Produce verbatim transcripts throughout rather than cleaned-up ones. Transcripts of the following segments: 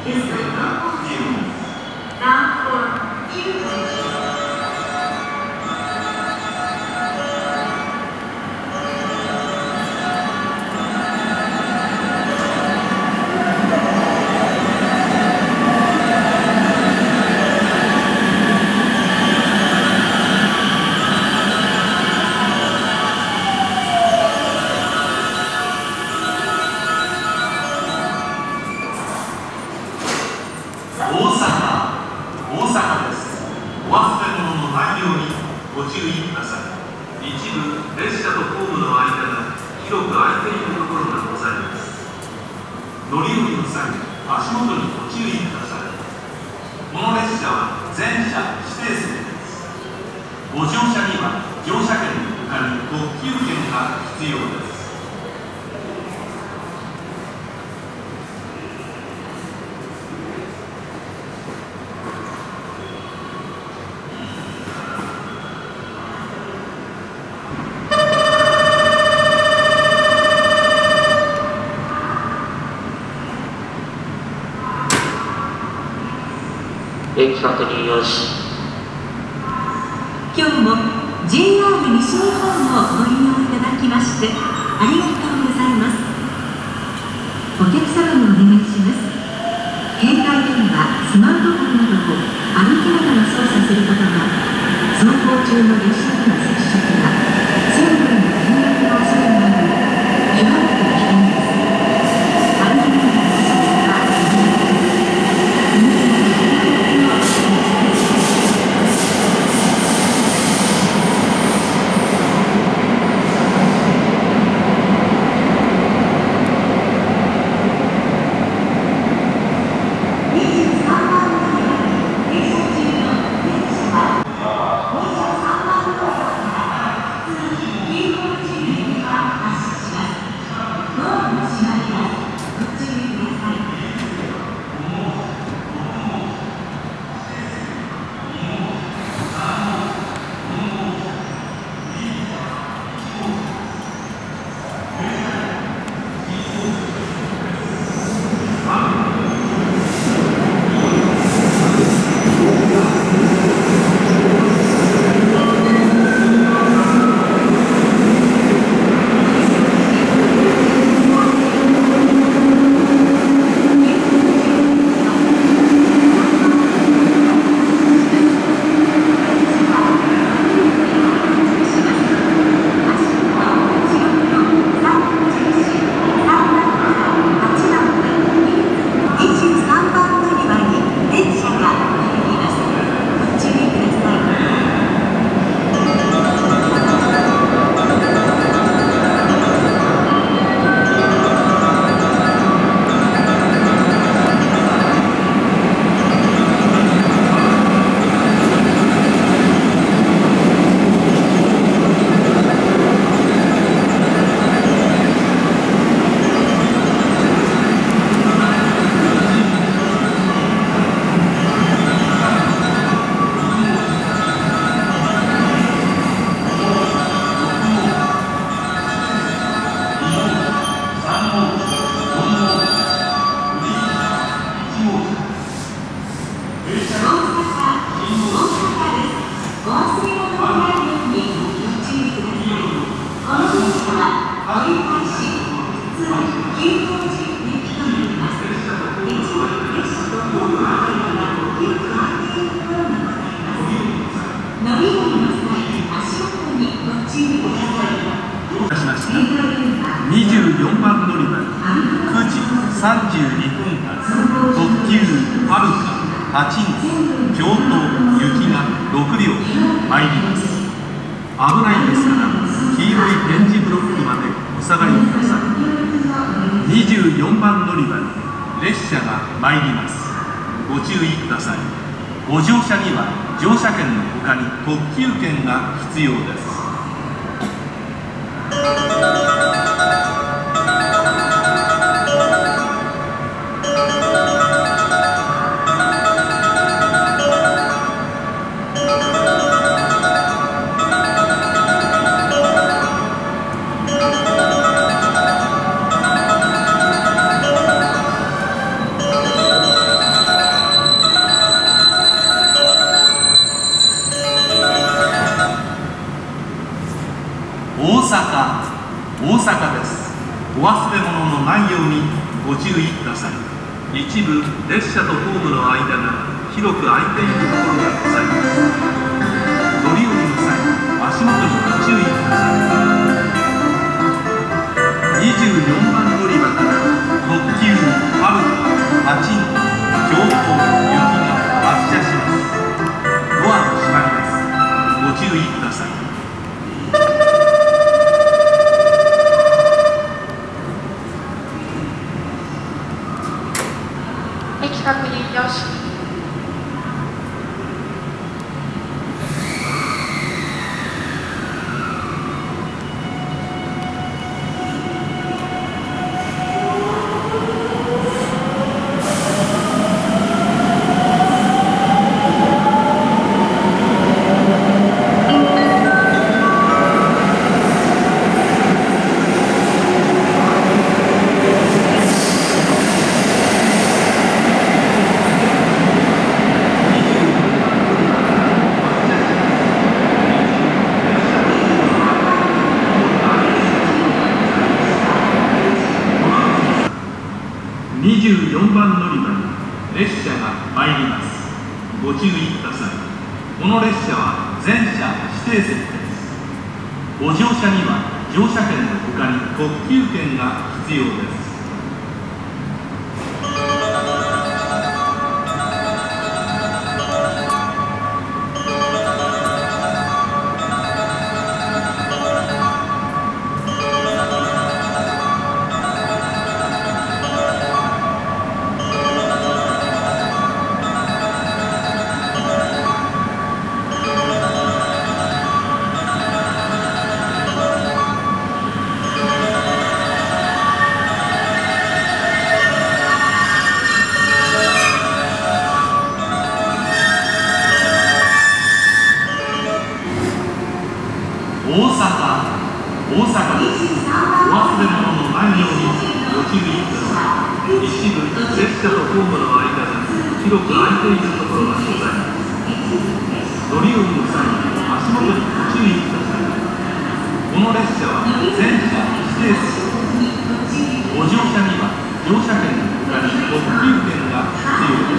確認よし。 今日も ジェイアール 西日本をご利用いただきましてありがとうございます。お客様にお願いします。携帯電話、スマートフォンなどを歩きながら操作する方は走行中の列車との接触や線路への転落の恐れがあり極めて危険です。歩きながらの操作はにじゅうよんばん乗り場くじさんじゅうにふん発特急はるかはちご京都行きがろくりょう参ります。危ないですから黄色い点字ブロックまでお下がりください。にじゅうよんばん乗り場に列車が参ります。ご注意ください。ご乗車には乗車券のほかに特急券が必要です。 ようにご注意ください。一部列車とホームの間が広く空いているところがございます。乗り降りの際、足元にご注意ください。にじゅうよんばん乗り場から特急はるか、パチンコ、京都、雪が発車します。ドアが閉まります。ご注意ください。 駅確認よし。 にじゅうよんばん乗り場に列車が参ります。ご注意ください。この列車は全車指定席です。ご乗車には乗車券のほかに特急券が必要です。大阪、大阪です。お忘れ物のないようにご注意ください。一部列車とホームの間が広く空いているところがございます。乗り降りの際に足元にご注意ください。この列車は全車指定席。ご乗車には乗車券のほかに特急券が必要です。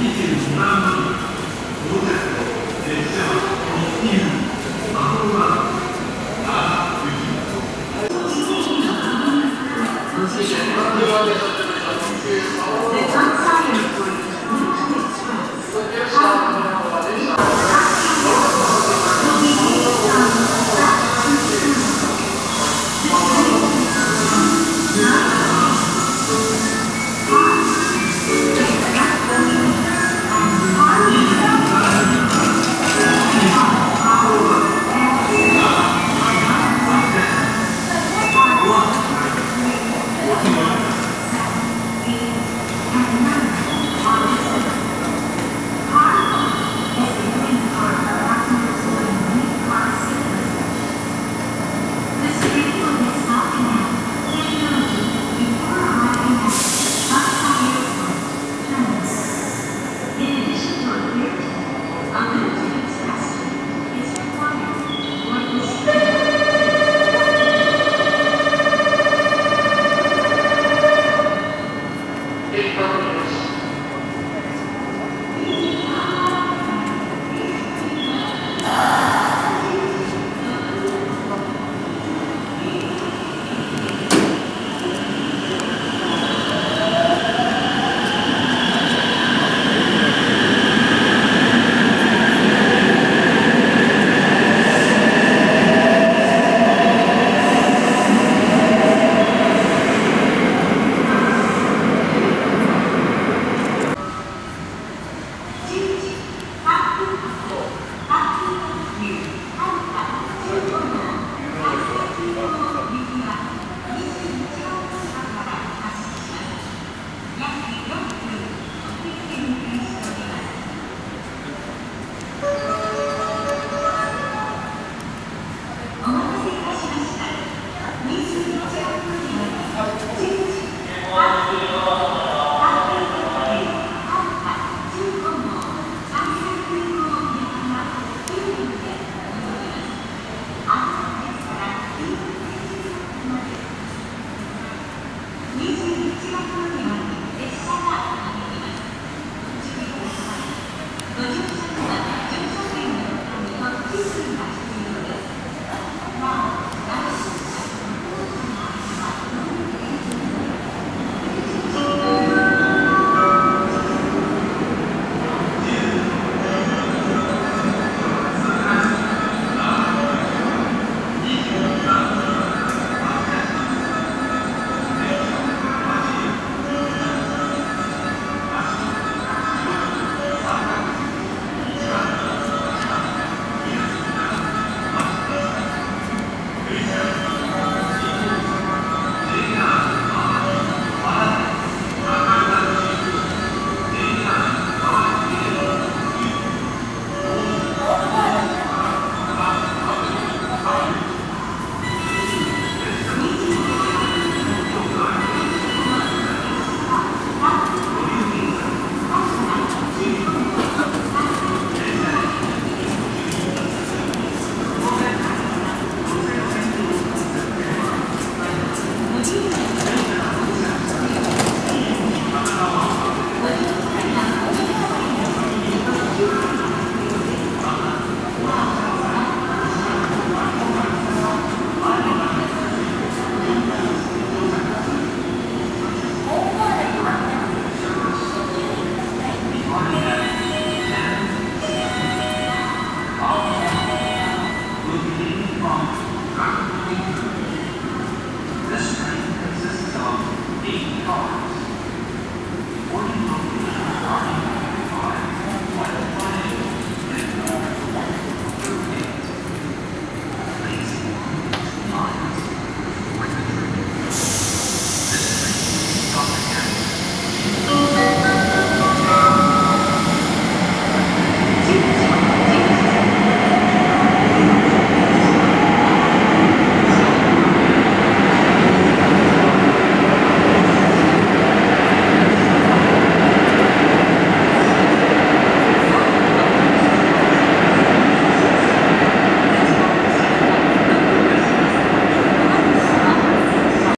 The